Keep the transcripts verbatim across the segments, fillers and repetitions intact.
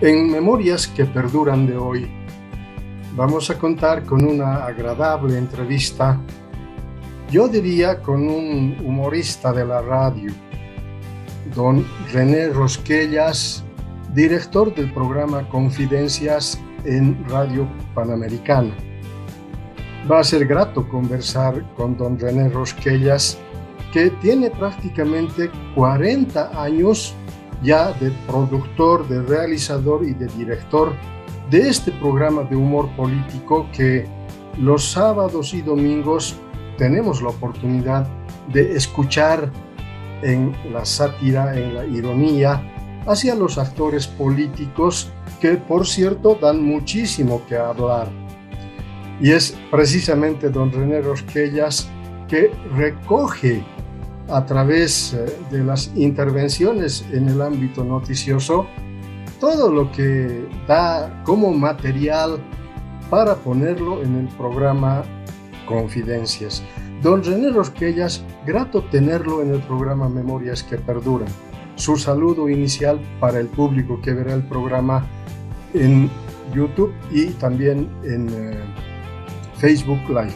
En Memorias que Perduran de hoy, vamos a contar con una agradable entrevista, yo diría con un humorista de la radio, don René Rosquellas, director del programa Confidencias en Radio Panamericana. Va a ser grato conversar con don René Rosquellas, que tiene prácticamente cuarenta años ya de productor, de realizador y de director de este programa de humor político que los sábados y domingos tenemos la oportunidad de escuchar en la sátira, en la ironía hacia los actores políticos que, por cierto, dan muchísimo que hablar. Y es precisamente don René Rosquellas que recoge a través de las intervenciones en el ámbito noticioso todo lo que da como material para ponerlo en el programa Confidencias. Don René Rosquellas, grato tenerlo en el programa Memorias que Perduran. Su saludo inicial para el público que verá el programa en YouTube y también en eh, Facebook Live.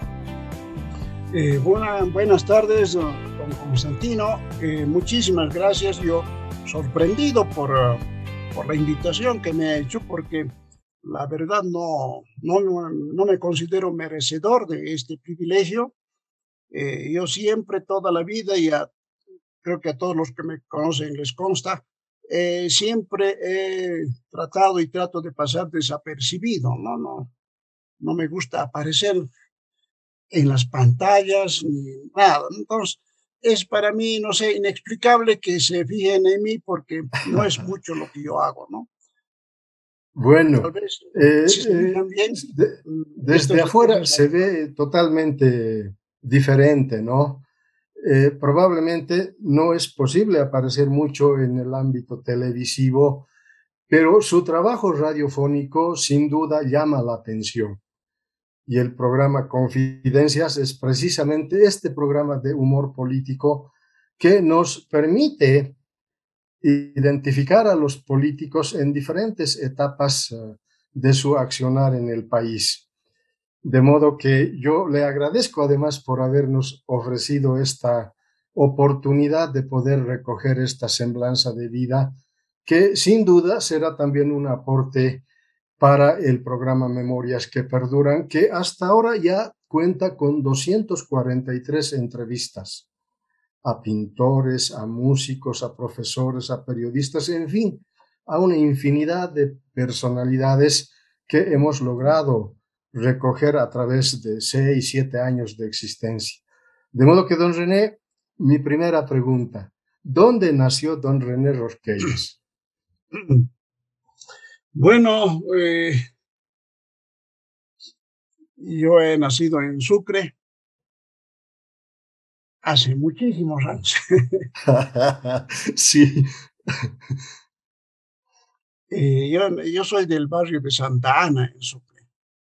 Eh, buena, buenas tardes, don Constantino. Eh, muchísimas gracias. Yo sorprendido por, uh, por la invitación que me ha hecho, porque la verdad no, no, no me considero merecedor de este privilegio. Eh, yo siempre, toda la vida, y a, creo que a todos los que me conocen les consta, eh, siempre he tratado y trato de pasar desapercibido. No, no, no me gusta aparecer en las pantallas ni nada. Entonces, es para mí, no sé, inexplicable que se fijen en mí, porque no es mucho lo que yo hago, ¿no? Bueno, Tal vez, eh, si se fijan eh, bien, de, desde afuera se ve totalmente diferente, ¿no? Eh, probablemente no es posible aparecer mucho en el ámbito televisivo, pero su trabajo radiofónico sin duda llama la atención. Y el programa Confidencias es precisamente este programa de humor político que nos permite identificar a los políticos en diferentes etapas uh, de su accionar en el país. De modo que yo le agradezco además por habernos ofrecido esta oportunidad de poder recoger esta semblanza de vida, que sin duda será también un aporte para el programa Memorias que Perduran, que hasta ahora ya cuenta con doscientas cuarenta y tres entrevistas a pintores, a músicos, a profesores, a periodistas, en fin, a una infinidad de personalidades que hemos logrado recoger a través de seis, siete años de existencia. De modo que, don René, mi primera pregunta, ¿dónde nació don René Rosquellas? Bueno, eh, yo he nacido en Sucre hace muchísimos años. Sí. Eh, yo, yo soy del barrio de Santa Ana, en Sucre.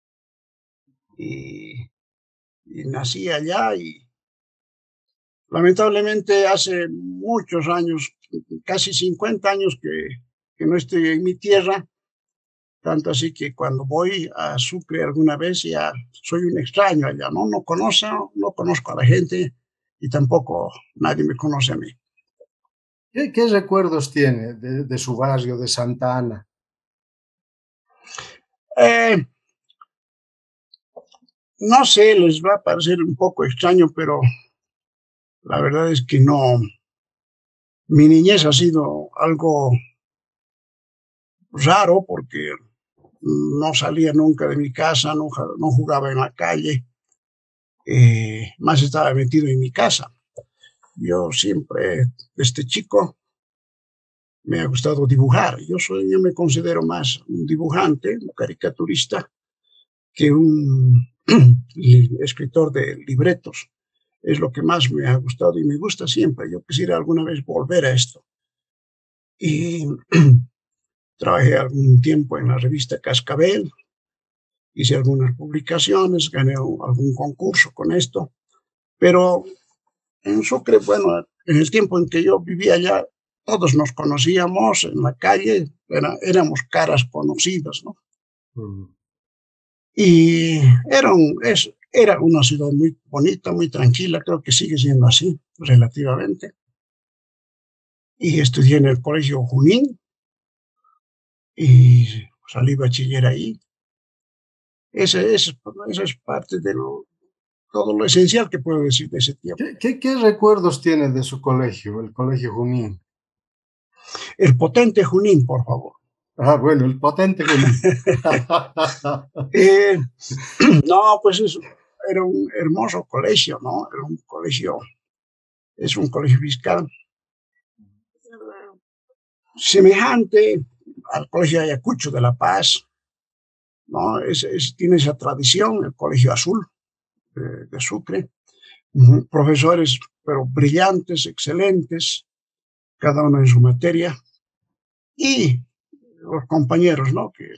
Y, y nací allá, y lamentablemente hace muchos años, casi cincuenta años que, que no estoy en mi tierra. Tanto así que cuando voy a Sucre alguna vez ya soy un extraño allá, ¿no? No conozco, no conozco a la gente y tampoco nadie me conoce a mí. ¿Qué, qué recuerdos tiene de, de su barrio, de Santa Ana? Eh, no sé, les va a parecer un poco extraño, pero la verdad es que no. Mi niñez ha sido algo raro, porque no salía nunca de mi casa, no, no jugaba en la calle, eh, más estaba metido en mi casa. Yo siempre, desde chico, me ha gustado dibujar. Yo, soy, yo me considero más un dibujante, un caricaturista, que un escritor de libretos. Es lo que más me ha gustado y me gusta siempre. Yo quisiera alguna vez volver a esto. Y trabajé algún tiempo en la revista Cascabel, hice algunas publicaciones, gané algún concurso con esto, pero en Sucre, bueno, en el tiempo en que yo vivía allá, todos nos conocíamos en la calle, era, éramos caras conocidas, ¿no? Mm. Y era, un, es, era una ciudad muy bonita, muy tranquila, creo que sigue siendo así, relativamente. Y estudié en el Colegio Junín y salí bachiller ahí. Ese, ese, esa es parte de lo, todo lo esencial que puedo decir de ese tiempo. ¿Qué, qué, qué recuerdos tiene de su colegio, el Colegio Junín? El potente Junín, por favor. Ah, bueno, el potente Junín. eh, no, pues es, era un hermoso colegio, ¿no? Era un colegio, es un colegio fiscal semejante al Colegio Ayacucho de La Paz, ¿no? Es, es, tiene esa tradición, el Colegio Azul de, de Sucre. Uh-huh. Profesores, pero brillantes, excelentes, cada uno en su materia. Y los compañeros, ¿no? Que,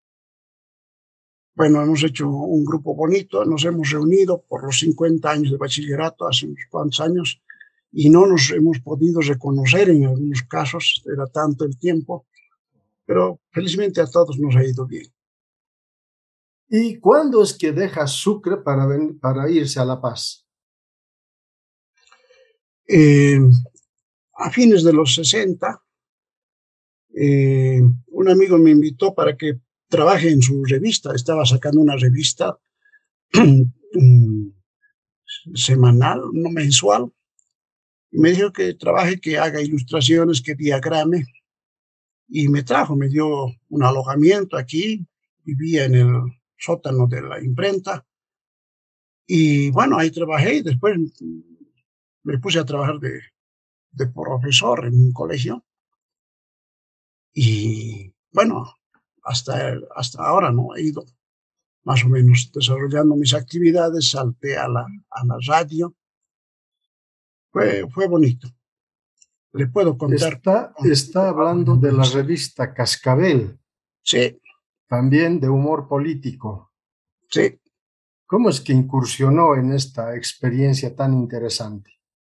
bueno, hemos hecho un grupo bonito, nos hemos reunido por los cincuenta años de bachillerato, hace unos cuantos años, y no nos hemos podido reconocer en algunos casos, era tanto el tiempo, pero felizmente a todos nos ha ido bien. ¿Y cuándo es que deja Sucre para, ven, para irse a La Paz? Eh, a fines de los sesenta, eh, un amigo me invitó para que trabaje en su revista, estaba sacando una revista semanal, no mensual, y me dijo que trabaje, que haga ilustraciones, que diagrame, y me trajo, me dio un alojamiento aquí, vivía en el sótano de la imprenta, y bueno, ahí trabajé, y después me puse a trabajar de, de profesor en un colegio, y bueno, hasta, hasta ahora no he ido más o menos desarrollando mis actividades, salté a la, a la radio, fue, fue bonito. Le puedo contar. Está, está hablando de la revista Cascabel. Sí. También de humor político. Sí. ¿Cómo es que incursionó en esta experiencia tan interesante?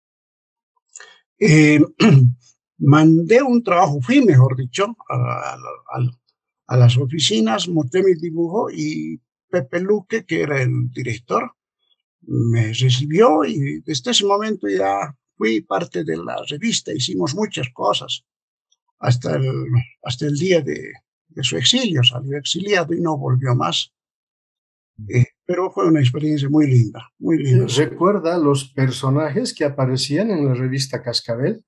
Eh, mandé un trabajo, fui, mejor dicho, a, a, a, a las oficinas, monté mi dibujo y Pepe Luque, que era el director, me recibió y desde ese momento ya fui parte de la revista, hicimos muchas cosas, hasta el, hasta el día de, de su exilio, salió exiliado y no volvió más. Eh, pero fue una experiencia muy linda, muy linda. ¿Recuerda los personajes que aparecían en la revista Cascabel?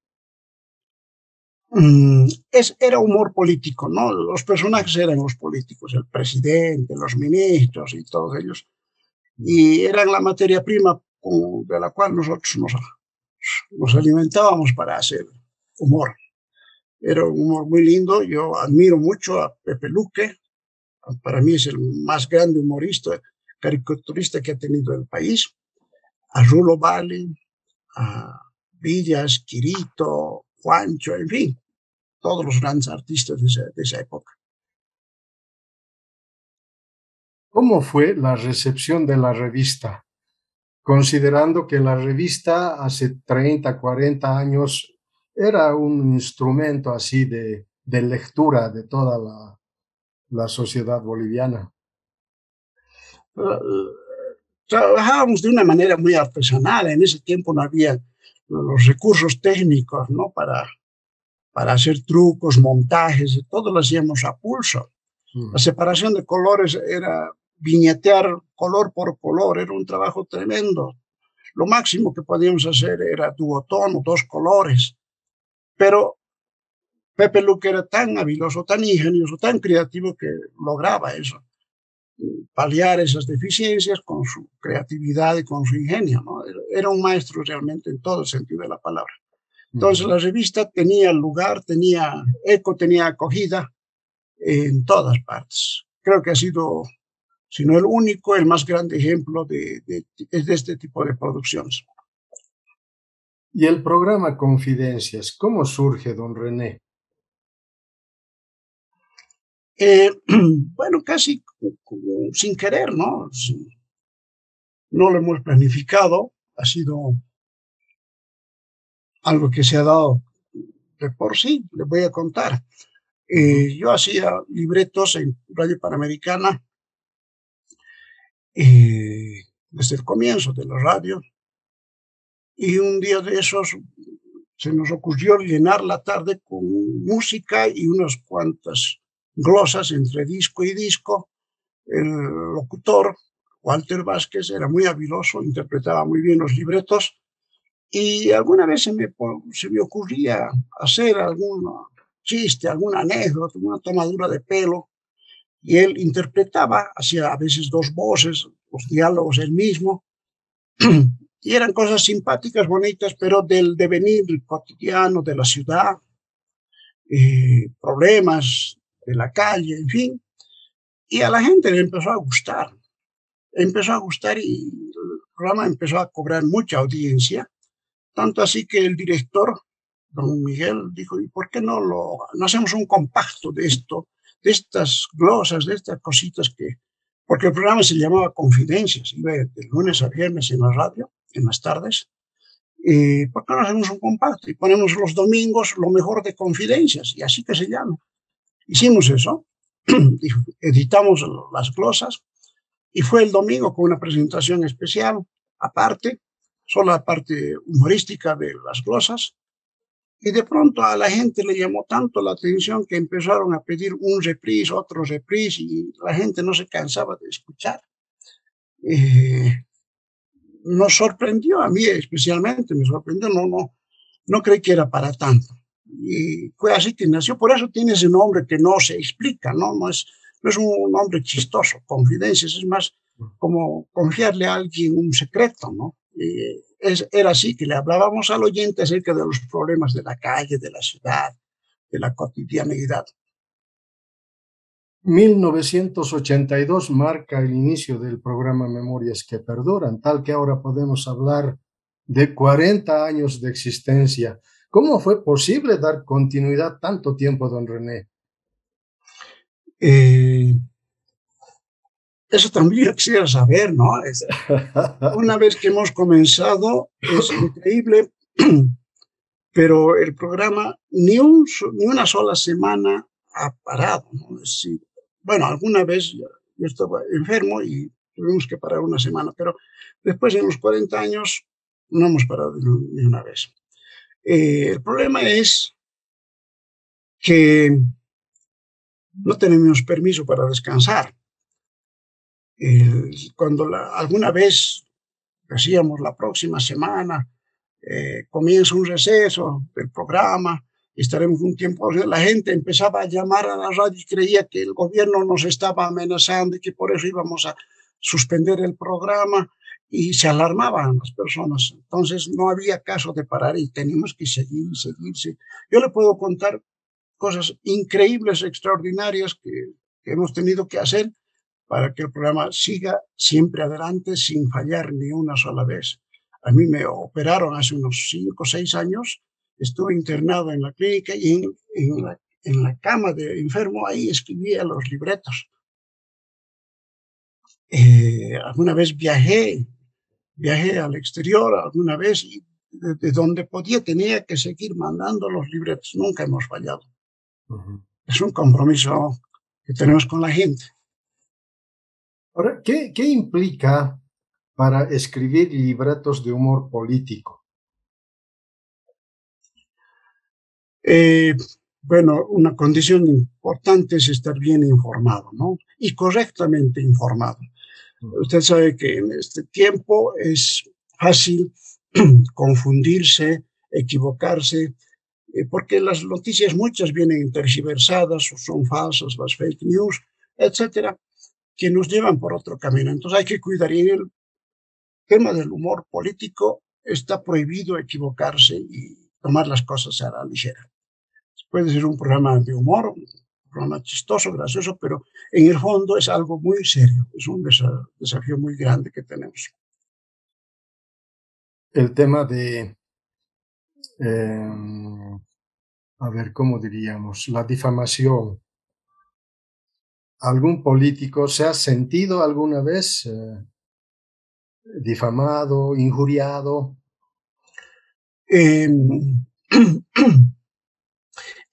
Mm, es, era humor político, ¿no? Los personajes eran los políticos, el presidente, los ministros y todos ellos. Y eran la materia prima de la cual nosotros nos, nos alimentábamos para hacer humor. Era un humor muy lindo. Yo admiro mucho a Pepe Luque. Para mí es el más grande humorista, caricaturista que ha tenido el país. A Rulo Vale, a Villas, Quirito, Juancho, en fin, todos los grandes artistas de esa, de esa época. ¿Cómo fue la recepción de la revista? Considerando que la revista hace treinta, cuarenta años era un instrumento así de, de lectura de toda la, la sociedad boliviana. Uh, trabajábamos de una manera muy artesanal. En ese tiempo no había los recursos técnicos, ¿no? Para, para hacer trucos, montajes, todo lo hacíamos a pulso. Mm. La separación de colores era viñetear color por color, era un trabajo tremendo. Lo máximo que podíamos hacer era duotono, dos colores. Pero Pepe Luque era tan habiloso, tan ingenioso, tan creativo que lograba eso, paliar esas deficiencias con su creatividad y con su ingenio, ¿no? Era un maestro realmente en todo el sentido de la palabra. Entonces, la revista tenía lugar, tenía eco, tenía acogida en todas partes. Creo que ha sido, si no el único, el más grande ejemplo de, de, de este tipo de producciones. Y el programa Confidencias, ¿cómo surge, don René? Eh, bueno, casi sin querer, ¿no? No lo hemos planificado, ha sido algo que se ha dado de por sí, les voy a contar. Eh, yo hacía libretos en Radio Panamericana eh, desde el comienzo de la radio, y un día de esos se nos ocurrió llenar la tarde con música y unas cuantas glosas entre disco y disco. El locutor, Walter Vázquez, era muy habiloso, interpretaba muy bien los libretos, y alguna vez se me, se me ocurría hacer algún chiste, alguna anécdota, una tomadura de pelo, y él interpretaba, hacía a veces dos voces, los diálogos él mismo, y eran cosas simpáticas, bonitas, pero del devenir cotidiano de la ciudad, eh, problemas de la calle, en fin, y a la gente le empezó a gustar, empezó a gustar y el programa empezó a cobrar mucha audiencia, tanto así que el director, don Miguel, dijo, ¿y por qué no, lo, no hacemos un compacto de esto, de estas glosas, de estas cositas que... Porque el programa se llamaba Confidencias, iba de lunes a viernes en la radio, en las tardes. Eh, ¿Por qué no hacemos un compacto y ponemos los domingos lo mejor de Confidencias? Y así que se llama. Hicimos eso, editamos las glosas, y fue el domingo con una presentación especial, aparte, solo la parte humorística de las glosas, y de pronto a la gente le llamó tanto la atención que empezaron a pedir un reprise, otro reprise, y la gente no se cansaba de escuchar. Eh, nos sorprendió, a mí especialmente me sorprendió, no, no, no creí que era para tanto. Y fue así que nació, por eso tiene ese nombre que no se explica, ¿no? No es, no es un nombre chistoso, Confidencias, es más como confiarle a alguien un secreto, ¿no? Y es, era así que le hablábamos al oyente acerca de los problemas de la calle, de la ciudad, de la cotidianeidad. mil novecientos ochenta y dos marca el inicio del programa Memorias que Perduran, tal que ahora podemos hablar de cuarenta años de existencia. ¿Cómo fue posible dar continuidad tanto tiempo, don René? Eh, eso también quisiera saber, ¿no? Es, una vez que hemos comenzado, es increíble, pero el programa ni, un, ni una sola semana ha parado, ¿no? Es decir, bueno, alguna vez yo, yo estaba enfermo y tuvimos que parar una semana, pero después en los cuarenta años no hemos parado ni una vez. Eh, el problema es que no tenemos permiso para descansar. Eh, cuando la, alguna vez decíamos la próxima semana eh, comienza un receso del programa, estaremos un tiempo, la gente empezaba a llamar a la radio y creía que el gobierno nos estaba amenazando y que por eso íbamos a suspender el programa, y se alarmaban las personas. Entonces no había caso de parar y teníamos que seguir, seguir. Yo le puedo contar cosas increíbles, extraordinarias que, que hemos tenido que hacer para que el programa siga siempre adelante sin fallar ni una sola vez. A mí me operaron hace unos cinco o seis años, estuve internado en la clínica y en, en, la, en la cama de enfermo ahí escribía los libretos. Eh, alguna vez viajé, viajé al exterior alguna vez y de, de donde podía tenía que seguir mandando los libretos, nunca hemos fallado. Uh-huh. Es un compromiso que tenemos con la gente. Ahora, ¿qué, qué implica para escribir libretos de humor político? Eh, bueno, una condición importante es estar bien informado, ¿no? Y correctamente informado. Uh-huh. Usted sabe que en este tiempo es fácil confundirse, equivocarse, eh, porque las noticias muchas vienen tergiversadas o son falsas, las fake news, etcétera, que nos llevan por otro camino. Entonces hay que cuidar. Y en el tema del humor político está prohibido equivocarse y tomar las cosas a la ligera. Puede ser un programa de humor, un programa chistoso, gracioso, pero en el fondo es algo muy serio. Es un desa- desafío muy grande que tenemos. El tema de, eh, a ver, ¿cómo diríamos? La difamación. ¿Algún político se ha sentido alguna vez eh, difamado, injuriado? Eh,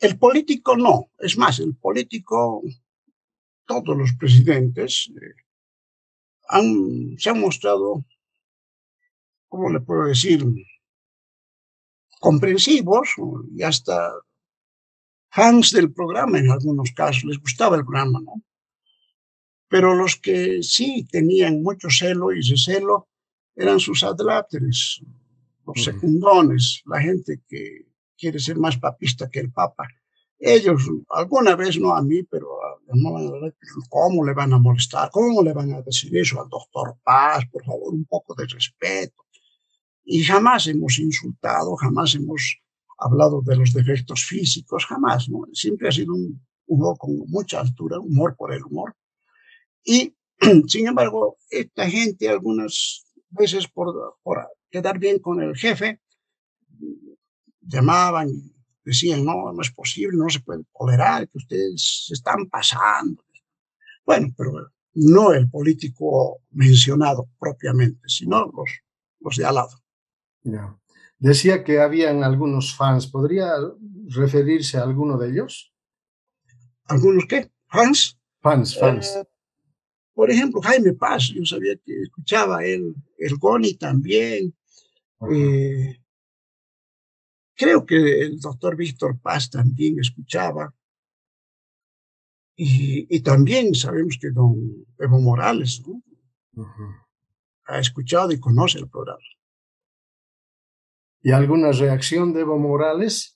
el político no. Es más, el político, todos los presidentes eh, han, se han mostrado, ¿cómo le puedo decir?, comprensivos y hasta fans del programa en algunos casos, les gustaba el programa, ¿no? Pero los que sí tenían mucho celo y ese celo eran sus adláteres, los secundones, la gente que quiere ser más papista que el Papa. Ellos, alguna vez, no a mí, pero a, ¿cómo le van a molestar? ¿Cómo le van a decir eso al doctor Paz? Por favor, un poco de respeto. Y jamás hemos insultado, jamás hemos hablado de los defectos físicos, jamás, ¿no? Siempre ha sido un humor con mucha altura, humor por el humor. Y, sin embargo, esta gente algunas veces por, por quedar bien con el jefe, llamaban y decían, no, no es posible, no se puede tolerar, que ustedes se están pasando. Bueno, pero no el político mencionado propiamente, sino los, los de al lado. Yeah. Decía que habían algunos fans. ¿Podría referirse a alguno de ellos? ¿Algunos qué? ¿Fans? Fans, fans. Eh, por ejemplo, Jaime Paz, yo sabía que escuchaba él, el Goni también. Eh, creo que el doctor Víctor Paz también escuchaba. Y, y también sabemos que don Evo Morales, ¿no? Uh-huh. Ha escuchado y conoce el programa. ¿Y alguna reacción de Evo Morales?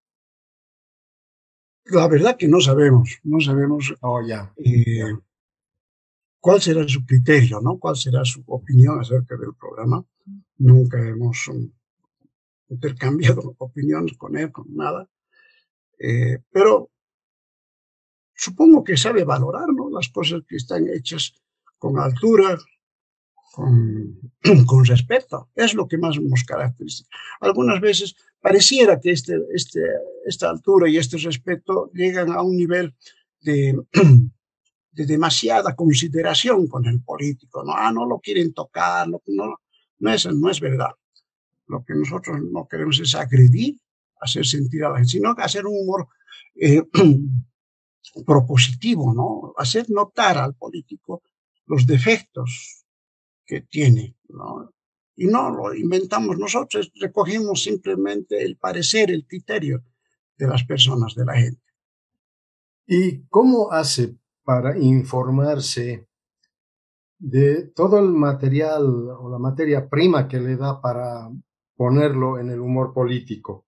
La verdad que no sabemos, no sabemos oh, yeah. Eh, Yeah. cuál será su criterio, ¿no? Cuál será su opinión acerca del programa. Nunca hemos um, intercambiado opiniones con él, con nada. Eh, pero supongo que sabe valorar, ¿no?, las cosas que están hechas con altura, con, con respeto. Es lo que más nos caracteriza. Algunas veces pareciera que este, este, esta altura y este respeto llegan a un nivel de, de demasiada consideración con el político, ¿no? Ah, no lo quieren tocar, no, no, no, es, no es verdad. Lo que nosotros no queremos es agredir, hacer sentir a la gente, sino hacer un humor eh, propositivo, ¿no? Hacer notar al político los defectos que tiene, ¿no? Y no lo inventamos nosotros, recogimos simplemente el parecer, el criterio de las personas, de la gente. ¿Y cómo hace para informarse de todo el material o la materia prima que le da para ponerlo en el humor político?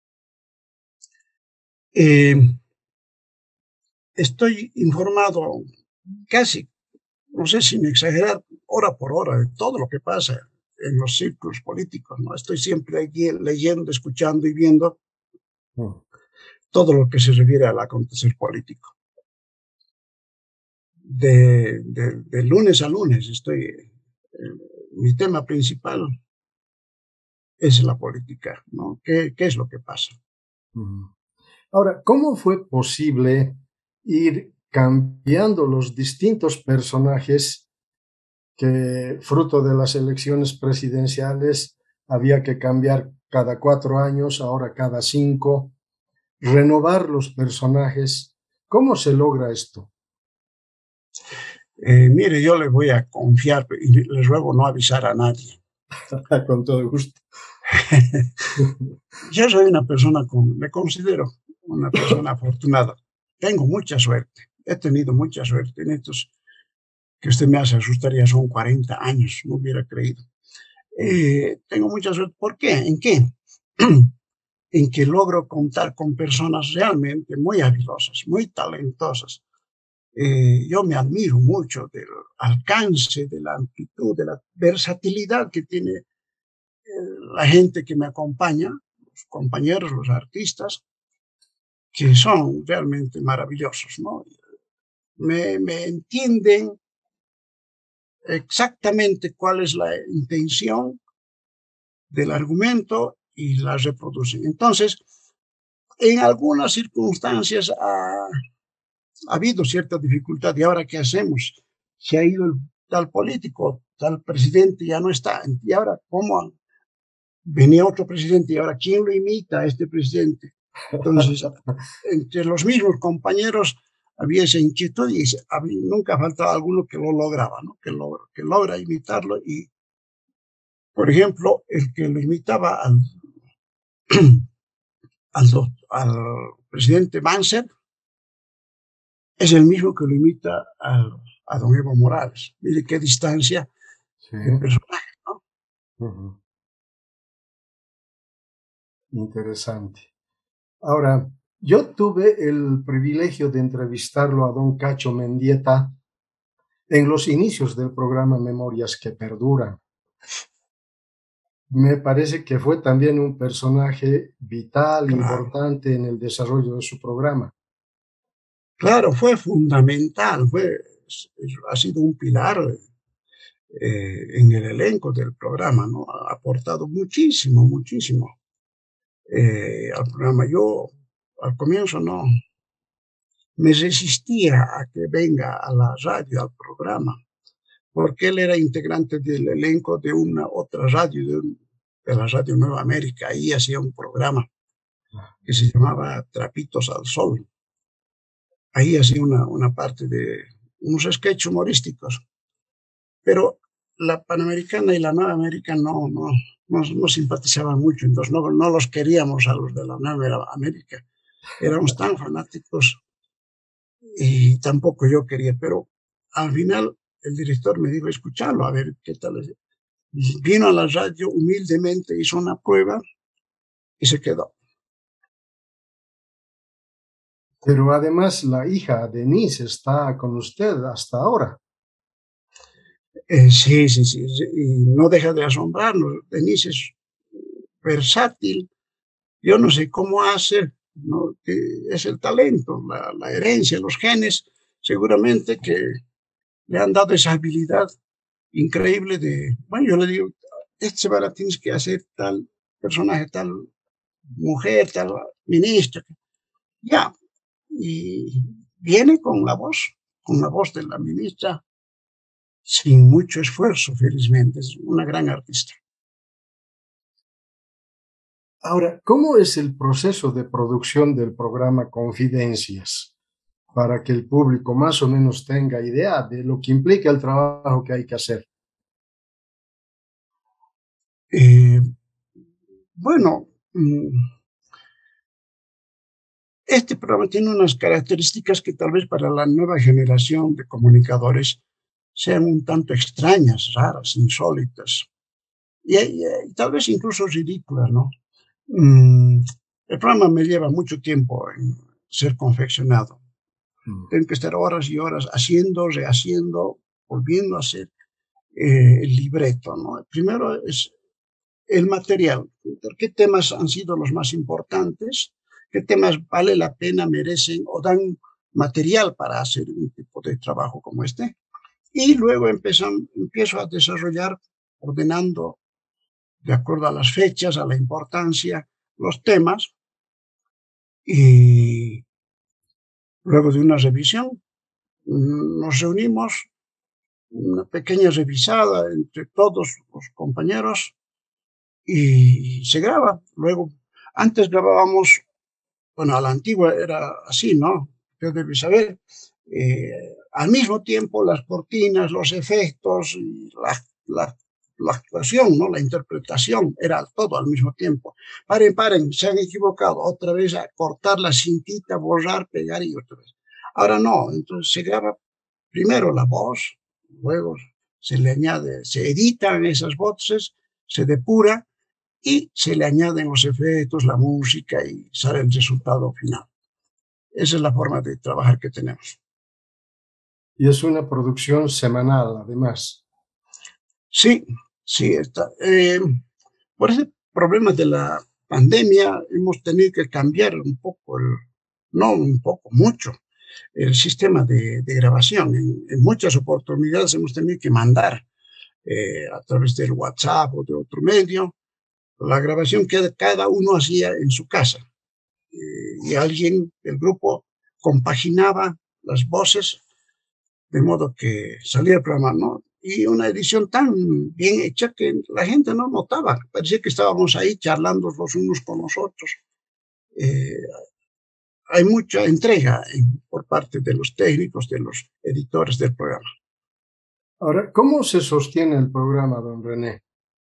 Eh, estoy informado casi, no sé, sin exagerar, hora por hora, de todo lo que pasa en los círculos políticos, ¿no? Estoy siempre aquí leyendo, escuchando y viendo mm. todo lo que se refiere al acontecer político. De, de, de lunes a lunes estoy, eh, mi tema principal es la política, ¿no? ¿Qué, qué es lo que pasa? Ahora, ¿cómo fue posible ir cambiando los distintos personajes que, fruto de las elecciones presidenciales, había que cambiar cada cuatro años, ahora cada cinco, renovar los personajes? ¿Cómo se logra esto? Eh, mire, yo le voy a confiar y les ruego no avisar a nadie. Con todo gusto. Yo soy una persona, con, me considero una persona afortunada. Tengo mucha suerte. He tenido mucha suerte en estos, que usted me hace asustar, ya son cuarenta años, no hubiera creído. Eh, tengo mucha suerte. ¿Por qué? ¿En qué? En que logro contar con personas realmente muy habilosas, muy talentosas. Eh, yo me admiro mucho del alcance, de la amplitud, de la versatilidad que tiene eh, la gente que me acompaña, los compañeros, los artistas, que son realmente maravillosos, ¿no? Me, me entienden exactamente cuál es la intención del argumento y la reproducen. Entonces, en algunas circunstancias ha, ha habido cierta dificultad. ¿Y ahora qué hacemos? Se ha ido el tal político, tal presidente, ya no está. ¿Y ahora cómo? Venía otro presidente y ahora ¿quién lo imita a este presidente? Entonces, entre los mismos compañeros había esa inquietud y había, nunca faltaba alguno que lo lograba, ¿no? Que, lo, que logra imitarlo. Y, por ejemplo, el que lo imitaba al, al, al presidente Banzer es el mismo que lo imita al, a don Evo Morales. Mire qué distancia Sí. de personaje, ¿no? Uh-huh. Interesante. Ahora, yo tuve el privilegio de entrevistarlo a don Cacho Mendieta en los inicios del programa Memorias que Perduran. Me parece que fue también un personaje vital, Claro, importante en el desarrollo de su programa. claro, fue fundamental, fue, ha sido un pilar eh, en el elenco del programa, ¿no? Ha aportado muchísimo, muchísimo eh, al programa. Yo al comienzo no me resistía a que venga a la radio, al programa, porque él era integrante del elenco de una otra radio, de, un, de la Radio Nueva América. Ahí hacía un programa que se llamaba Trapitos al Sol. Ahí hacía una, una parte de unos sketches humorísticos. Pero la Panamericana y la Nueva América no, no, no, no simpatizaban mucho, entonces no, no los queríamos a los de la Nueva América. Éramos tan fanáticos y tampoco yo quería, pero al final el director me dijo, escuchalo, a ver qué tal es. Y vino a la radio humildemente, hizo una prueba y se quedó. Pero además la hija Denise está con usted hasta ahora. Eh, sí, sí, sí, sí, y no deja de asombrarnos. Denise es versátil, yo no sé cómo hace, ¿no? Que es el talento, la, la herencia, los genes, seguramente que le han dado esa habilidad increíble de, bueno, yo le digo, este semana tienes que hacer tal personaje, tal mujer, tal ministra, ya, y viene con la voz, con la voz de la ministra, sin mucho esfuerzo, felizmente, es una gran artista. Ahora, ¿cómo es el proceso de producción del programa Confidencias? Para que el público más o menos tenga idea de lo que implica el trabajo que hay que hacer. Eh, bueno, este programa tiene unas características que tal vez para la nueva generación de comunicadores sean un tanto extrañas, raras, insólitas y, y, y tal vez incluso ridículas, ¿no? Mm, el programa me lleva mucho tiempo en ser confeccionado. Mm. Tengo que estar horas y horas haciendo, rehaciendo, volviendo a hacer eh, el libreto, ¿no? Primero es el material. ¿Qué temas han sido los más importantes? ¿Qué temas vale la pena, merecen o dan material para hacer un tipo de trabajo como este? Y luego empezan, empiezo a desarrollar, ordenando de acuerdo a las fechas, a la importancia, los temas. Y luego de una revisión, nos reunimos, una pequeña revisada entre todos los compañeros y se graba. Luego, antes grabábamos, bueno, a la antigua era así, ¿no? Usted debe saber, eh, al mismo tiempo las cortinas, los efectos, y la, la, la actuación, ¿no? La interpretación, era todo al mismo tiempo. Paren, paren, se han equivocado, otra vez a cortar la cintita, borrar, pegar y otra vez. Ahora no, entonces se graba primero la voz, luego se le añade, se editan esas voces, se depura y se le añaden los efectos, la música y sale el resultado final. Esa es la forma de trabajar que tenemos. Y es una producción semanal, además. Sí, sí, está. Eh, por ese problema de la pandemia hemos tenido que cambiar un poco, el, no un poco, mucho, el sistema de, de grabación. En, en muchas oportunidades hemos tenido que mandar eh, a través del WhatsApp o de otro medio la grabación que cada uno hacía en su casa. Eh, y alguien del grupo compaginaba las voces de modo que salía el programa, ¿no? Y una edición tan bien hecha que la gente no notaba, parecía que estábamos ahí charlando los unos con los otros. eh, hay mucha entrega en, por parte de los técnicos, de los editores del programa. Ahora, ¿cómo se sostiene el programa, don René?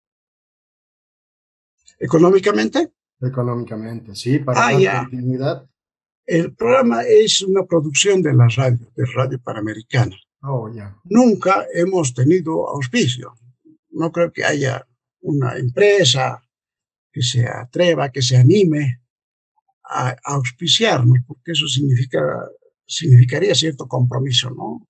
¿Económicamente? Económicamente, sí, para Ah, dar ya. continuidad. El programa es una producción de la radio, de Radio Panamericana. Oh, ya. Nunca hemos tenido auspicio. No creo que haya una empresa que se atreva, que se anime a, a auspiciarnos, porque eso significa, significaría cierto compromiso, ¿no?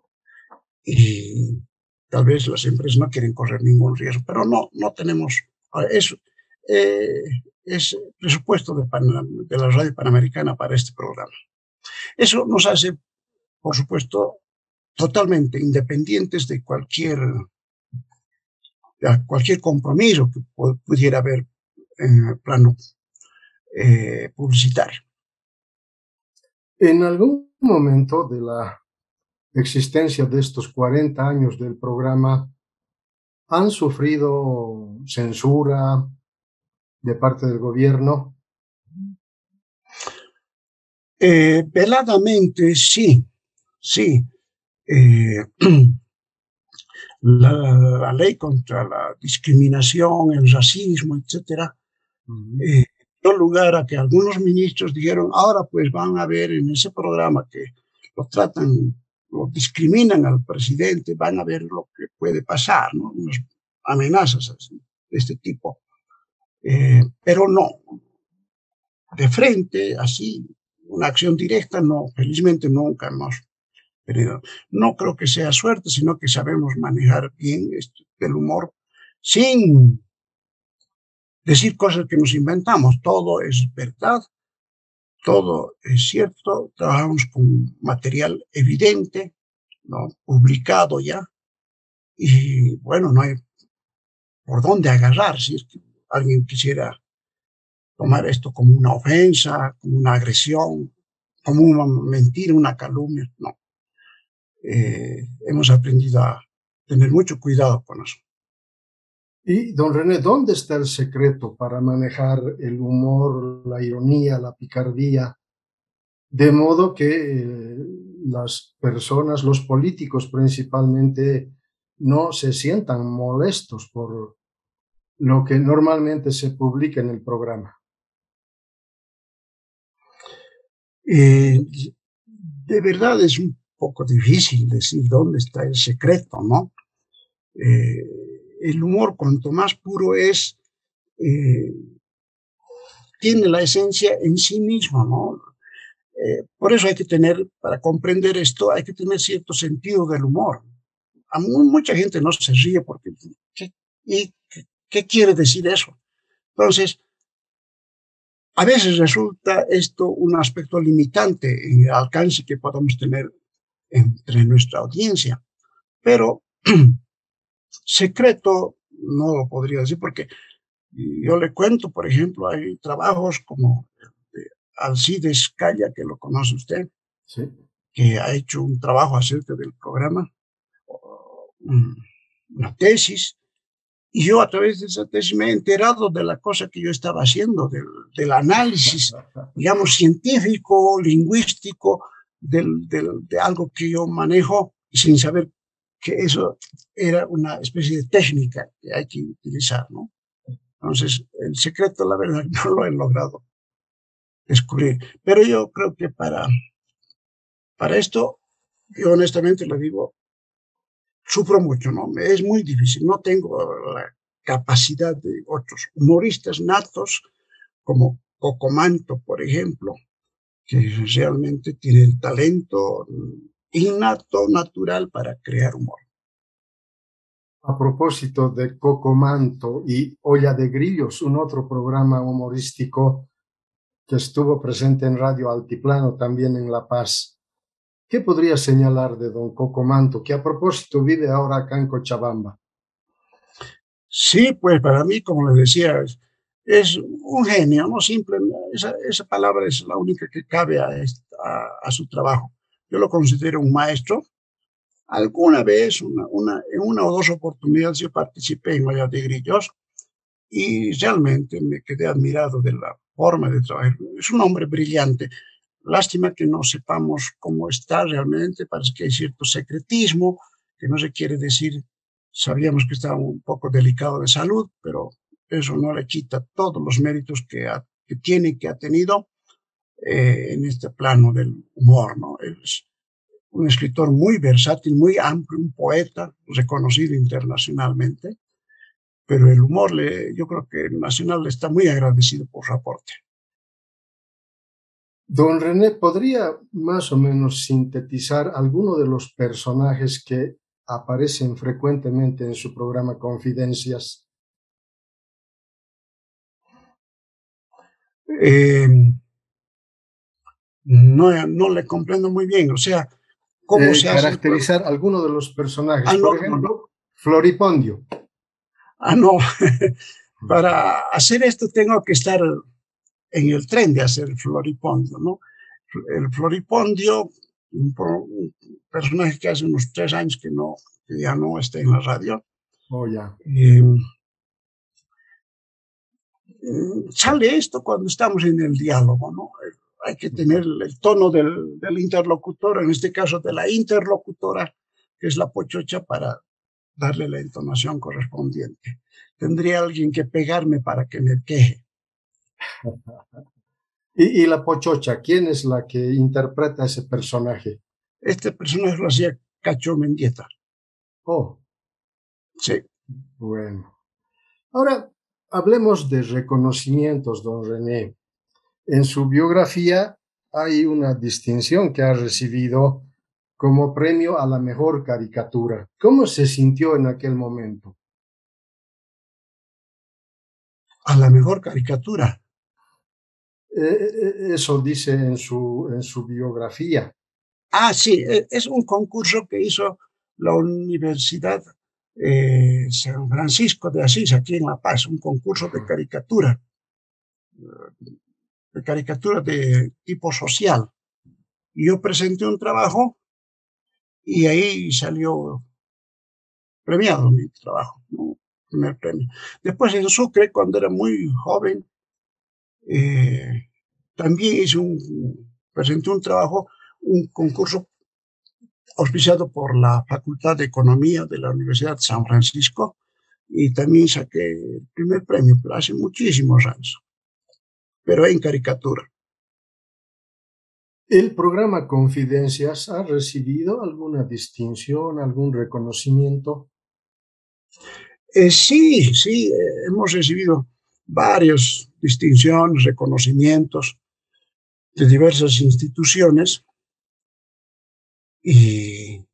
Y tal vez las empresas no quieren correr ningún riesgo, pero no, no tenemos eso. Eh, es presupuesto de, Pan, de la Radio Panamericana para este programa. Eso nos hace, por supuesto, totalmente independientes de cualquier, de cualquier compromiso que pudiera haber en el plano eh, publicitario. En algún momento de la existencia de estos cuarenta años del programa, ¿han sufrido censura de parte del gobierno? Eh, veladamente, sí, sí. Eh, la, la ley contra la discriminación, el racismo, etcétera, uh-huh. eh, dio lugar a que algunos ministros dijeron, ahora pues van a ver en ese programa que lo tratan, lo discriminan al presidente, van a ver lo que puede pasar, ¿no? Unas amenazas así, de este tipo. Eh, pero no, de frente, así, una acción directa, no, felizmente nunca hemos tenido. No creo que sea suerte, sino que sabemos manejar bien esto del humor sin decir cosas que nos inventamos. Todo es verdad, todo es cierto, trabajamos con material evidente, ¿no? Publicado ya, y bueno, no hay por dónde agarrar si es que alguien quisiera tomar esto como una ofensa, como una agresión, como una mentira, una calumnia. No. Eh, hemos aprendido a tener mucho cuidado con eso. Y, don René, ¿dónde está el secreto para manejar el humor, la ironía, la picardía, de modo que eh, las personas, los políticos principalmente, no se sientan molestos por lo que normalmente se publica en el programa? Eh, de verdad es un poco difícil decir dónde está el secreto, ¿no? Eh, el humor, cuanto más puro es, eh, tiene la esencia en sí mismo, ¿no? Eh, por eso hay que tener, para comprender esto, hay que tener cierto sentido del humor. A mucha gente no se ríe porque, ¿qué, y, ¿qué, qué quiere decir eso? Entonces, a veces resulta esto un aspecto limitante en el alcance que podamos tener entre nuestra audiencia, pero secreto no lo podría decir porque yo le cuento, por ejemplo, hay trabajos como de Alcides Calla, que lo conoce usted, sí, que ha hecho un trabajo acerca del programa, una tesis, y yo a través de esa tesis me he enterado de la cosa que yo estaba haciendo, del, del análisis, digamos, científico, lingüístico, del, del, de algo que yo manejo, sin saber que eso era una especie de técnica que hay que utilizar, ¿no? Entonces, el secreto, la verdad, no lo he logrado descubrir. Pero yo creo que para, para esto, yo honestamente le digo, sufro mucho, ¿no? Es muy difícil. No tengo la capacidad de otros humoristas natos, como Cocomanto, por ejemplo, que realmente tiene el talento innato, natural para crear humor. A propósito de Cocomanto y Olla de Grillos, un otro programa humorístico que estuvo presente en Radio Altiplano, también en La Paz. ¿Qué podría señalar de don Cocomanto, que a propósito vive ahora acá en Cochabamba? Sí, pues para mí, como les decía, es, es un genio, no simple, esa, esa palabra es la única que cabe a, a, a su trabajo. Yo lo considero un maestro. Alguna vez, una, una, en una o dos oportunidades, yo participé en Olla de Grillos y realmente me quedé admirado de la forma de trabajar. Es un hombre brillante. Lástima que no sepamos cómo está realmente, parece que hay cierto secretismo, que no se quiere decir. Sabíamos que estaba un poco delicado de salud, pero eso no le quita todos los méritos que, ha, que tiene y que ha tenido eh, en este plano del humor, ¿no? Él es un escritor muy versátil, muy amplio, un poeta reconocido internacionalmente, pero el humor, le, yo creo que el Nacional le está muy agradecido por su aporte. Don René, ¿podría más o menos sintetizar alguno de los personajes que aparecen frecuentemente en su programa Confidencias? Eh, no, no le comprendo muy bien, o sea, ¿cómo Eh, se hace el programa? caracterizar alguno de los personajes, Ah, no, por no, no. ejemplo, Floripondio. Ah, no. Para hacer esto tengo que estar en el tren de hacer el Floripondio, ¿no? El Floripondio, un, un personaje que hace unos tres años que, no, que ya no está en la radio. Oh, ya. Eh, sale esto cuando estamos en el diálogo, ¿no? Hay que tener el tono del, del interlocutor, en este caso de la interlocutora, que es la pochocha, para darle la entonación correspondiente. Tendría alguien que pegarme para que me queje. Y, y la pochocha, ¿quién es la que interpreta ese personaje? Este personaje lo hacía Cacho Mendieta. Oh. Sí. Bueno. Ahora, hablemos de reconocimientos, don René. En su biografía hay una distinción que ha recibido como premio a la mejor caricatura. ¿Cómo se sintió en aquel momento? A la mejor caricatura. Eh, eso dice en su, en su biografía. Ah, sí, es un concurso que hizo la Universidad eh, San Francisco de Asís, aquí en La Paz, un concurso de caricatura, de caricatura de tipo social. Y yo presenté un trabajo y ahí salió premiado mi trabajo, ¿no? Primer premio. Después en Sucre, cuando era muy joven, eh, también hice un, presenté un trabajo, un concurso auspiciado por la Facultad de Economía de la Universidad de San Francisco, y también saqué el primer premio, pero hace muchísimos años, pero en caricatura. ¿El programa Confidencias ha recibido alguna distinción, algún reconocimiento? Eh, sí, sí, eh, hemos recibido varias distinciones, reconocimientos de diversas instituciones, y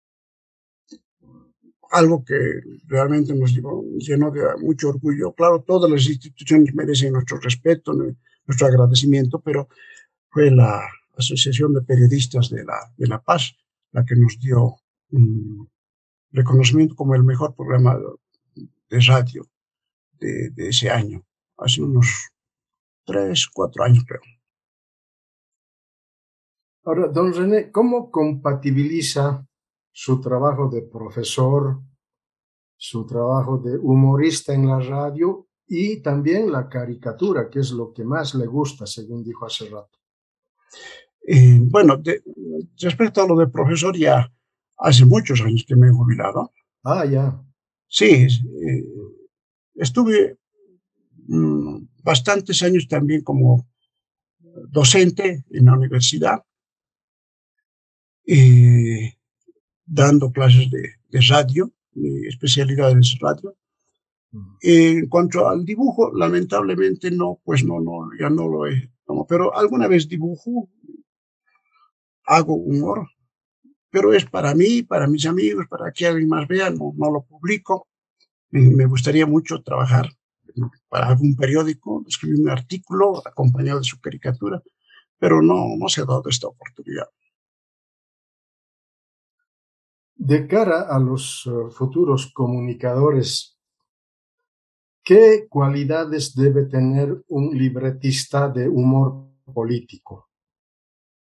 algo que realmente nos llenó de mucho orgullo. Claro, todas las instituciones merecen nuestro respeto, nuestro agradecimiento, pero fue la Asociación de Periodistas de La, de la Paz la que nos dio un reconocimiento como el mejor programa de radio de, de ese año, hace unos tres, cuatro años, creo. Ahora, don René, ¿cómo compatibiliza su trabajo de profesor, su trabajo de humorista en la radio y también la caricatura, que es lo que más le gusta, según dijo hace rato? Eh, bueno, de, respecto a lo de profesor, ya hace muchos años que me he jubilado. Ah, ya. Sí, eh, estuve mmm, bastantes años también como docente en la universidad, eh, dando clases de, de radio, mi especialidad es radio. En cuanto al dibujo, lamentablemente no, pues no, no, ya no lo he, no, pero alguna vez dibujo, hago humor, pero es para mí, para mis amigos, para que alguien más vea, no, no lo publico. Me, me gustaría mucho trabajar para algún periódico, escribir un artículo acompañado de su caricatura, pero no, no se ha dado esta oportunidad. De cara a los uh, futuros comunicadores, ¿qué cualidades debe tener un libretista de humor político?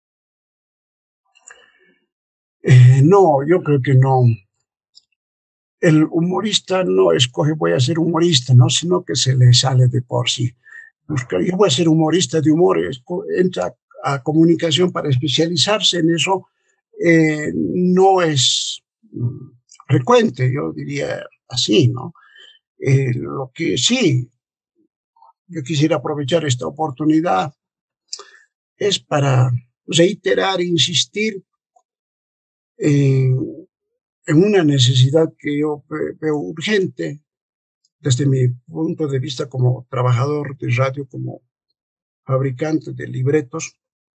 Eh, no, yo creo que no. el humorista no escoge voy a ser humorista, ¿no? Sino que se le sale de por sí. Busca, yo voy a ser humorista de humor, entra a comunicación para especializarse en eso, eh, no es frecuente, yo diría así, ¿no? Eh, lo que sí, yo quisiera aprovechar esta oportunidad es para reiterar, insistir en, en una necesidad que yo veo urgente desde mi punto de vista como trabajador de radio, como fabricante de libretos.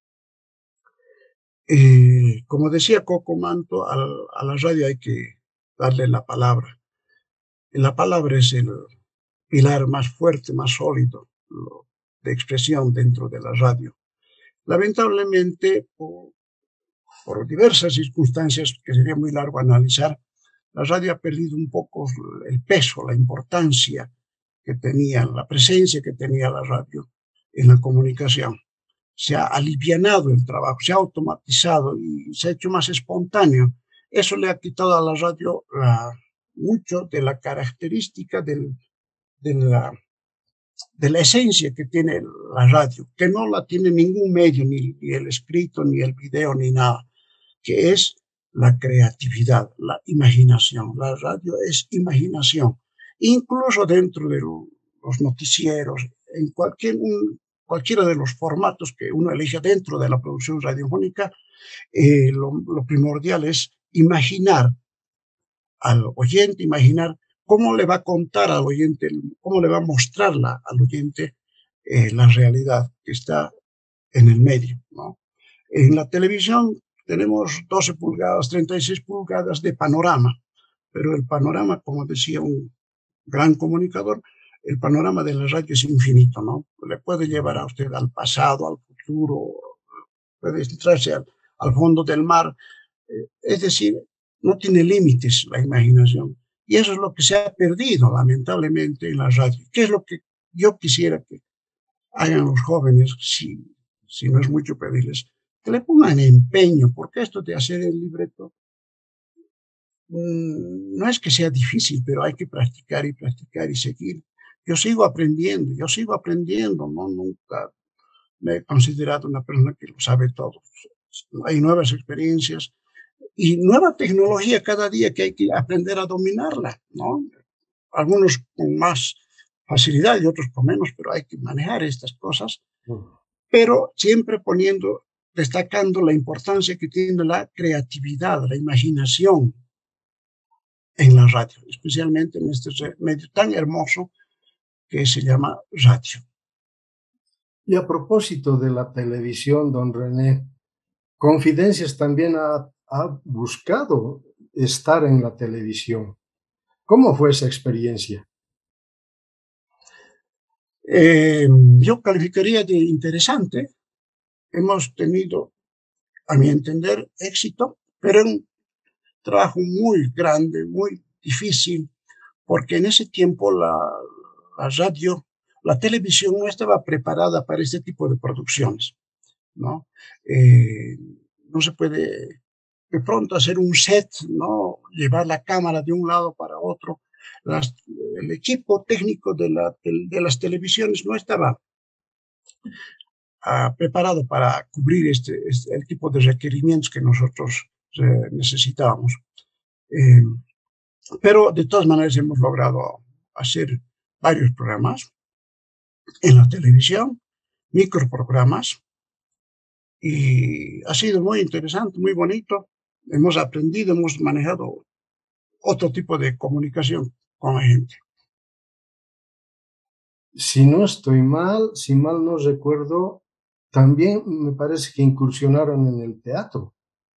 Eh, como decía Coco Manto, a, a la radio hay que darle la palabra. La palabra es el pilar más fuerte, más sólido lo, de expresión dentro de la radio. Lamentablemente, por, por diversas circunstancias que sería muy largo analizar, la radio ha perdido un poco el peso, la importancia que tenía, la presencia que tenía la radio en la comunicación. Se ha alivianado el trabajo, se ha automatizado y se ha hecho más espontáneo. Eso le ha quitado a la radio la, mucho de la característica del, de, la, de la esencia que tiene la radio, que no la tiene ningún medio, ni, ni el escrito, ni el video, ni nada, que es la creatividad, la imaginación. La radio es imaginación, incluso dentro de los noticieros, en cualquier, un, cualquiera de los formatos que uno elige dentro de la producción radiofónica, eh, lo, lo primordial es imaginar al oyente, imaginar cómo le va a contar al oyente, cómo le va a mostrarla al oyente eh, la realidad que está en el medio, ¿no? En la televisión tenemos doce pulgadas, treinta y seis pulgadas de panorama, pero el panorama, como decía un gran comunicador, el panorama de la radio es infinito, ¿no? Le puede llevar a usted al pasado, al futuro, puede entrarse al, al fondo del mar, eh, es decir, no tiene límites la imaginación. Y eso es lo que se ha perdido, lamentablemente, en la radio. ¿Qué es lo que yo quisiera que hagan los jóvenes, si, si no es mucho pedirles? Que le pongan empeño, porque esto de hacer el libreto mmm, no es que sea difícil, pero hay que practicar y practicar y seguir. Yo sigo aprendiendo, yo sigo aprendiendo, no nunca me he considerado una persona que lo sabe todo. Hay nuevas experiencias y nueva tecnología cada día que hay que aprender a dominarla, ¿no? Algunos con más facilidad y otros con menos, pero hay que manejar estas cosas, pero siempre poniendo, destacando la importancia que tiene la creatividad, la imaginación en la radio, especialmente en este medio tan hermoso que se llama radio. Y a propósito de la televisión, don René, Confidencias también ha, ha buscado estar en la televisión. ¿Cómo fue esa experiencia? Eh, yo calificaría de interesante. Hemos tenido, a mi entender, éxito, pero en un trabajo muy grande, muy difícil, porque en ese tiempo la, la radio, la televisión no estaba preparada para este tipo de producciones, ¿no? Eh, no se puede de pronto hacer un set, ¿no? Llevar la cámara de un lado para otro. Las, el equipo técnico de, la, de, de las televisiones no estaba uh, preparado para cubrir este, este, el tipo de requerimientos que nosotros eh, necesitábamos. Eh, pero de todas maneras hemos logrado hacer varios programas en la televisión, microprogramas, y ha sido muy interesante, muy bonito. Hemos aprendido, hemos manejado otro tipo de comunicación con la gente. Si no estoy mal, si mal no recuerdo, también me parece que incursionaron en el teatro.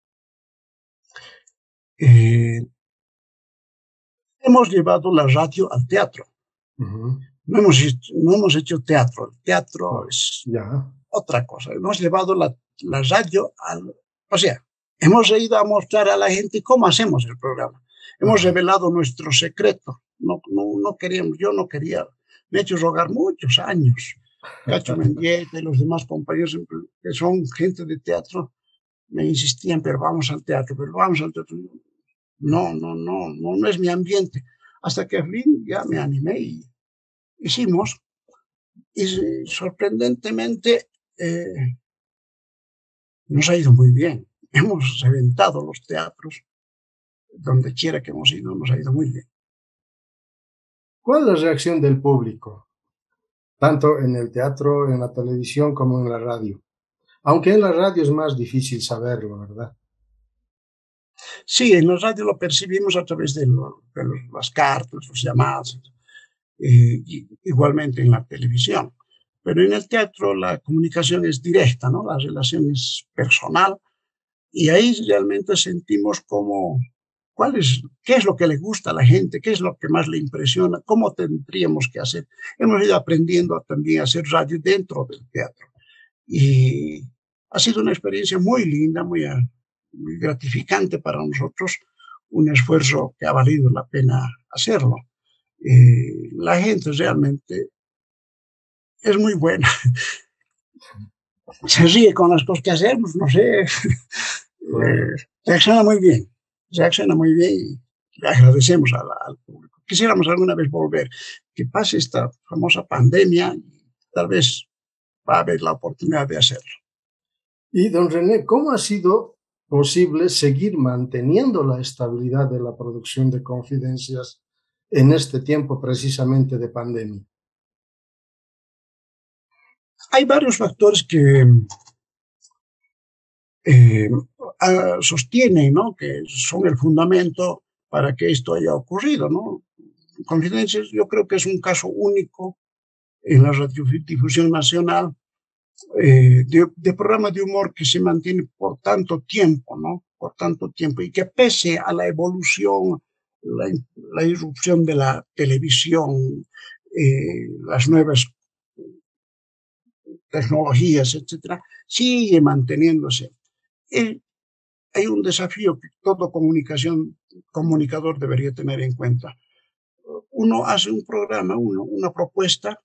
Eh, hemos llevado la radio al teatro. Uh-huh. No hemos, no hemos hecho teatro. El teatro oh, es yeah. otra cosa. Hemos llevado la, la radio al... O sea, hemos ido a mostrar a la gente cómo hacemos el programa. Hemos uh-huh. revelado nuestro secreto. No, no, no queríamos, yo no quería. Me he hecho rogar muchos años. Cacho Mendieta y los demás compañeros que son gente de teatro me insistían, pero vamos al teatro, pero vamos al teatro. No, no, no, no, no es mi ambiente. Hasta que al fin ya me animé y hicimos. Y sorprendentemente eh, nos ha ido muy bien. Hemos reventado los teatros, donde quiera que hemos ido, nos ha ido muy bien. ¿Cuál es la reacción del público? Tanto en el teatro, en la televisión como en la radio. Aunque en la radio es más difícil saberlo, ¿verdad? Sí, en la radio lo percibimos a través de, lo, de los, las cartas, las llamadas, eh, y, igualmente en la televisión. Pero en el teatro la comunicación es directa, ¿no? La relación es personal y ahí realmente sentimos cómo, cuál es, qué es lo que le gusta a la gente, qué es lo que más le impresiona, cómo tendríamos que hacer. Hemos ido aprendiendo también a hacer radio dentro del teatro y ha sido una experiencia muy linda, muy, muy gratificante para nosotros, un esfuerzo que ha valido la pena hacerlo. Eh, la gente realmente es muy buena. Se ríe con las cosas que hacemos, no sé. Eh, Claro. reacciona muy bien, reacciona muy bien y le agradecemos al, al público. Quisiéramos alguna vez volver, que pase esta famosa pandemia y tal vez va a haber la oportunidad de hacerlo. Y don René, ¿cómo ha sido posible seguir manteniendo la estabilidad de la producción de Confidencias en este tiempo precisamente de pandemia? Hay varios factores que eh, sostienen, ¿no?, que son el fundamento para que esto haya ocurrido, ¿no? Confidencias, yo creo que es un caso único en la radiodifusión nacional, eh, de, de programa de humor que se mantiene por tanto tiempo, ¿no? Por tanto tiempo, y que pese a la evolución, la, la irrupción de la televisión, eh, las nuevas tecnologías, etcétera, sigue manteniéndose. Eh, hay un desafío que todo comunicación, comunicador debería tener en cuenta. Uno hace un programa, uno, una propuesta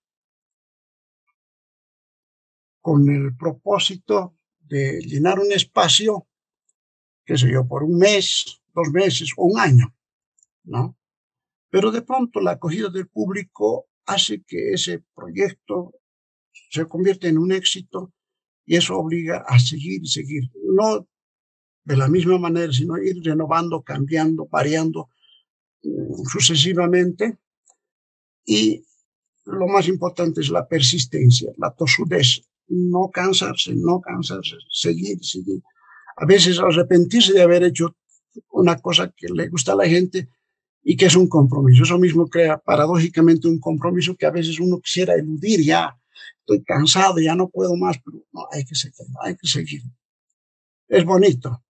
con el propósito de llenar un espacio, qué sé yo, por un mes, dos meses o un año, ¿no? Pero de pronto la acogida del público hace que ese proyecto se convierta en un éxito y eso obliga a seguir y seguir. No de la misma manera, sino ir renovando, cambiando, variando um, sucesivamente. Y lo más importante es la persistencia, la tosudez, no cansarse, no cansarse, seguir, seguir. A veces arrepentirse de haber hecho una cosa que le gusta a la gente y que es un compromiso. Eso mismo crea paradójicamente un compromiso que a veces uno quisiera eludir. Ya estoy cansado, ya no puedo más, pero no, hay que seguir, hay que seguir. Es bonito.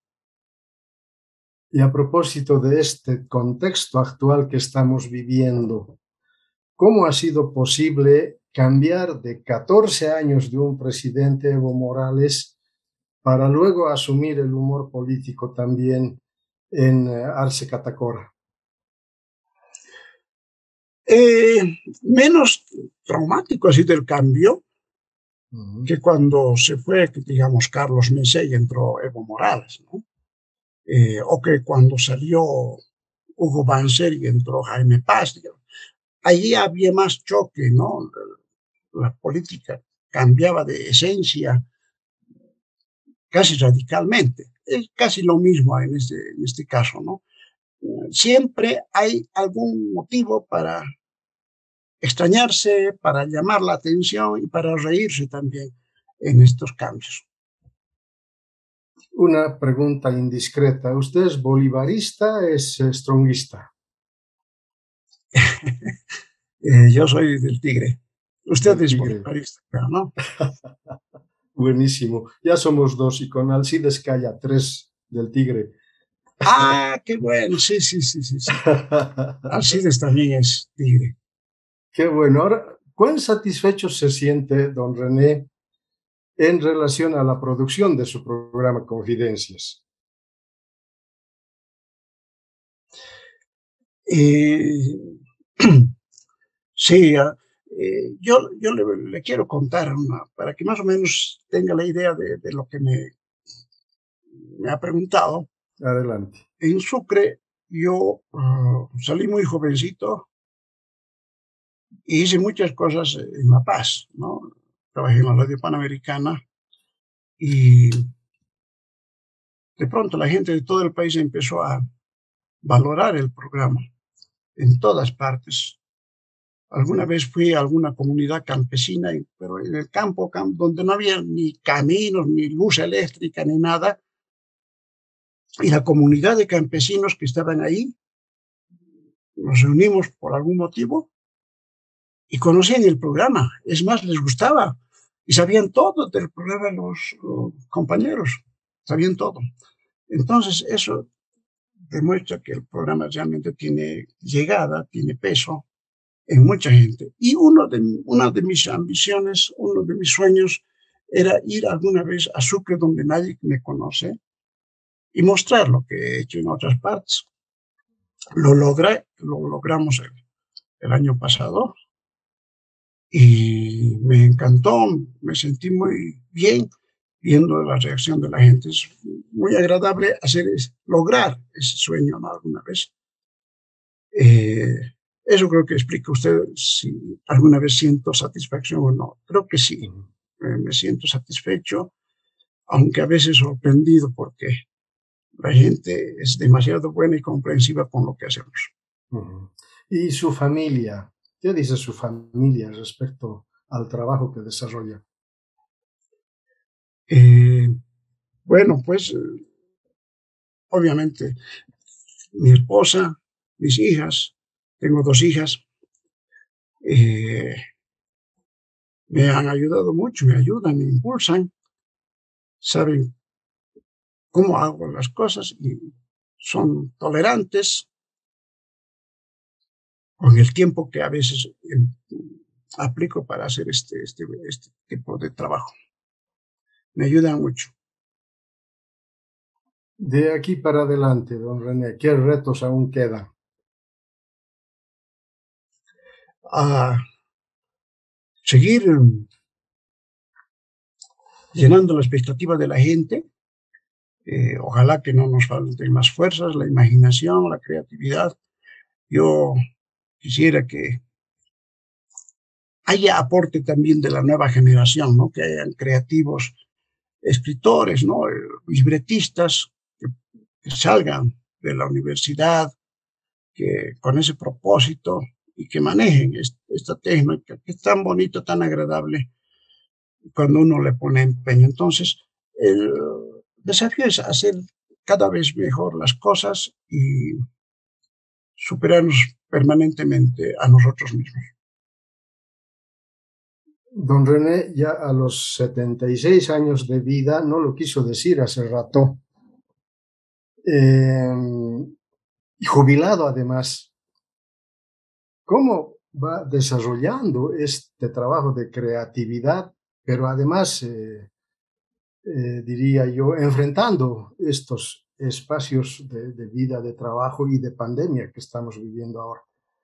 Y a propósito de este contexto actual que estamos viviendo, ¿cómo ha sido posible cambiar de catorce años de un presidente, Evo Morales, para luego asumir el humor político también en eh, Arce Catacora? Eh, menos traumático ha sido el cambio Uh-huh. que cuando se fue, digamos, Carlos Mesa y entró Evo Morales, ¿no? Eh, o que cuando salió Hugo Banzer y entró Jaime Paz. Digamos. Allí había más choque, ¿no? La política cambiaba de esencia casi radicalmente. Es casi lo mismo en este, en este caso, ¿no? Siempre hay algún motivo para extrañarse, para llamar la atención y para reírse también en estos cambios. Una pregunta indiscreta. ¿Usted es bolivarista o es stronguista? eh, yo soy del Tigre. Usted Del es Tigre. bolivarista, ¿no? Buenísimo. Ya somos dos y con Alcides Calla, tres del Tigre. Ah, qué bueno. Sí, sí, sí, sí, sí. Alcides también es Tigre. Qué bueno. Ahora, ¿cuán satisfecho se siente don René en relación a la producción de su programa Confidencias? Eh, sí, eh, yo, yo le, le, quiero contar una, para que más o menos tenga la idea de, de lo que me, me ha preguntado. Adelante. En Sucre yo uh, salí muy jovencito y hice muchas cosas en La Paz, ¿no? Trabajé en la Radio Panamericana y de pronto la gente de todo el país empezó a valorar el programa en todas partes. Alguna vez fui a alguna comunidad campesina, pero en el campo, campo donde no había ni caminos, ni luz eléctrica, ni nada. Y la comunidad de campesinos que estaban ahí, nos reunimos por algún motivo y conocían el programa. Es más, les gustaba y sabían todo del programa los, los compañeros, sabían todo. Entonces, eso demuestra que el programa realmente tiene llegada, tiene peso en mucha gente. Y uno de, una de mis ambiciones, uno de mis sueños era ir alguna vez a Sucre, donde nadie me conoce, y mostrar lo que he hecho en otras partes. Lo logré, lo logramos el, el año pasado y me encantó, me sentí muy bien viendo la reacción de la gente. Es muy agradable hacer es, lograr ese sueño, ¿no? Alguna vez. Eh, eso creo que explica usted si alguna vez siento satisfacción o no. Creo que sí, eh, me siento satisfecho, aunque a veces sorprendido porque la gente es demasiado buena y comprensiva con lo que hacemos. Uh-huh. ¿Y su familia? ¿Qué dice su familia respecto al trabajo que desarrolla? Eh, bueno, pues eh, obviamente mi esposa, mis hijas, tengo dos hijas, eh, me han ayudado mucho, me ayudan, me impulsan, saben cómo hago las cosas y son tolerantes con el tiempo que a veces eh, aplico para hacer este, este, este tipo de trabajo. Me ayudan mucho. De aquí para adelante, don René, ¿qué retos aún quedan? A seguir llenando la expectativa de la gente. Eh, ojalá que no nos falten las fuerzas, la imaginación, la creatividad. Yo quisiera que haya aporte también de la nueva generación, ¿no? Que hayan creativos escritores, ¿no? Libretistas que, que salgan de la universidad, que con ese propósito y que manejen este, esta técnica que es tan bonita, tan agradable cuando uno le pone empeño. Entonces, el desafío es hacer cada vez mejor las cosas y superarnos permanentemente a nosotros mismos. Don René, ya a los setenta y seis años de vida, no lo quiso decir hace rato, eh, y jubilado además, ¿cómo va desarrollando este trabajo de creatividad, pero además, eh, eh, diría yo, enfrentando estos espacios de, de vida, de trabajo y de pandemia que estamos viviendo ahora?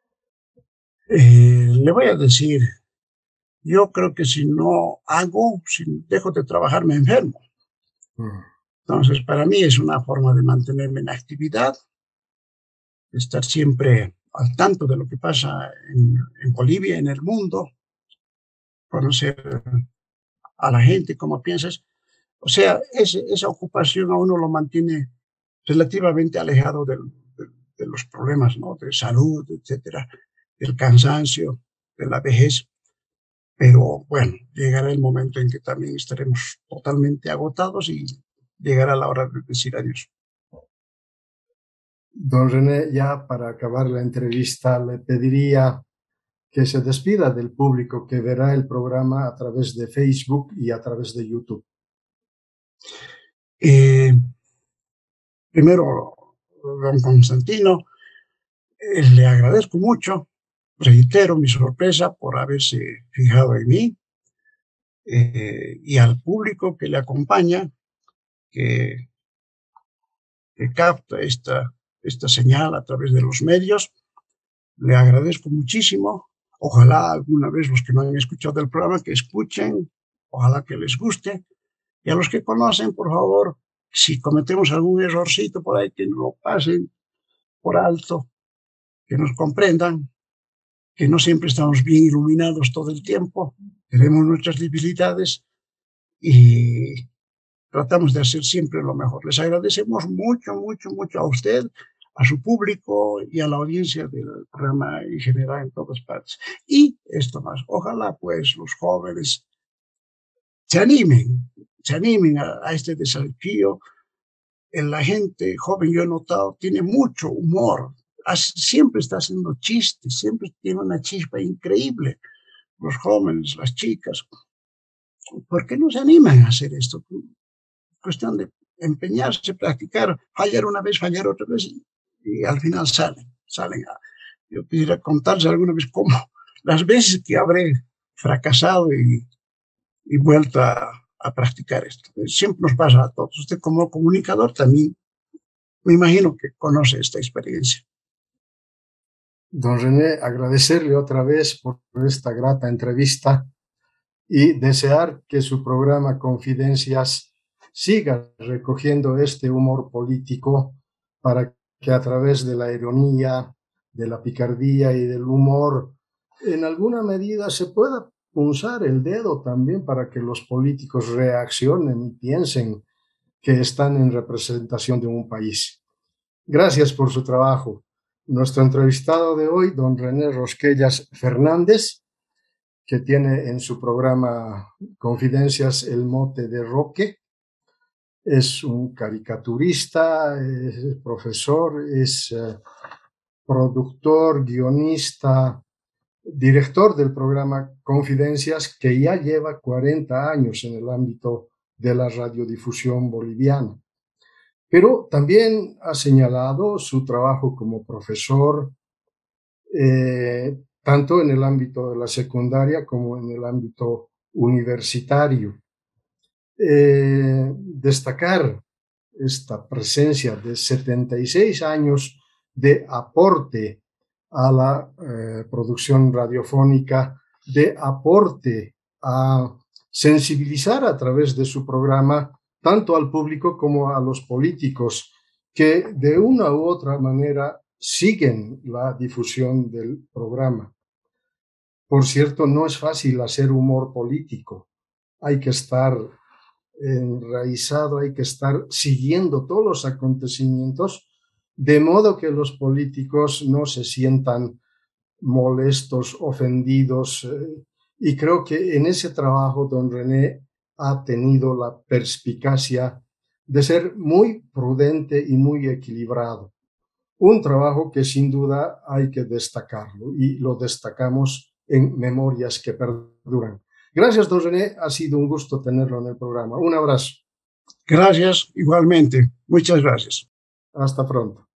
Eh, le voy a decir, yo creo que si no hago, si dejo de trabajar, me enfermo. Mm. Entonces, para mí es una forma de mantenerme en actividad, de estar siempre al tanto de lo que pasa en, en Bolivia, en el mundo, conocer a la gente, cómo piensas. O sea, ese, esa ocupación a uno lo mantiene relativamente alejado del, de, de los problemas, ¿no? De salud, etcétera, del cansancio, de la vejez. Pero bueno, llegará el momento en que también estaremos totalmente agotados y llegará la hora de decir adiós. Don René, ya para acabar la entrevista, le pediría que se despida del público que verá el programa a través de Facebook y a través de YouTube. Eh, primero, don Constantino, eh, le agradezco mucho, reitero mi sorpresa por haberse fijado en mí, eh, y al público que le acompaña, que, que capta esta, esta señal a través de los medios. Le agradezco muchísimo. Ojalá alguna vez los que no han escuchado el programa que escuchen, ojalá que les guste. Y a los que conocen, por favor, si cometemos algún errorcito por ahí, que no lo pasen por alto, que nos comprendan, que no siempre estamos bien iluminados todo el tiempo, tenemos nuestras debilidades y tratamos de hacer siempre lo mejor. Les agradecemos mucho, mucho, mucho a usted, a su público y a la audiencia del programa en general en todas partes. Y esto más, ojalá pues los jóvenes se animen, se animen a, a este desafío. En la gente joven, yo he notado, tiene mucho humor, siempre está haciendo chistes, siempre tiene una chispa increíble. Los jóvenes, las chicas, ¿por qué no se animan a hacer esto? Cuestión de empeñarse, practicar, fallar una vez, fallar otra vez y, y al final salen, salen. A, yo quisiera contarles alguna vez cómo, las veces que habré fracasado y, y vuelto a, a practicar esto. Siempre nos pasa a todos. Usted como comunicador también, me imagino que conoce esta experiencia. Don René, agradecerle otra vez por esta grata entrevista y desear que su programa Confidencias siga recogiendo este humor político para que a través de la ironía, de la picardía y del humor, en alguna medida se pueda punzar el dedo también para que los políticos reaccionen y piensen que están en representación de un país. Gracias por su trabajo. Nuestro entrevistado de hoy, don René Rosquellas Fernández, que tiene en su programa Confidencias el mote de Roque, es un caricaturista, es profesor, es uh, productor, guionista, director del programa Confidencias, que ya lleva cuarenta años en el ámbito de la radiodifusión boliviana. Pero también ha señalado su trabajo como profesor, eh, tanto en el ámbito de la secundaria como en el ámbito universitario. Eh, destacar esta presencia de setenta y seis años de aporte a la eh, producción radiofónica, de aporte a sensibilizar a través de su programa tanto al público como a los políticos que de una u otra manera siguen la difusión del programa. Por cierto, no es fácil hacer humor político. Hay que estar enraizado, hay que estar siguiendo todos los acontecimientos, de modo que los políticos no se sientan molestos, ofendidos. Y creo que en ese trabajo don René ha tenido la perspicacia de ser muy prudente y muy equilibrado. Un trabajo que sin duda hay que destacarlo y lo destacamos en Memorias que Perduran. Gracias, don René. Ha sido un gusto tenerlo en el programa. Un abrazo. Gracias, igualmente. Muchas gracias. Hasta pronto.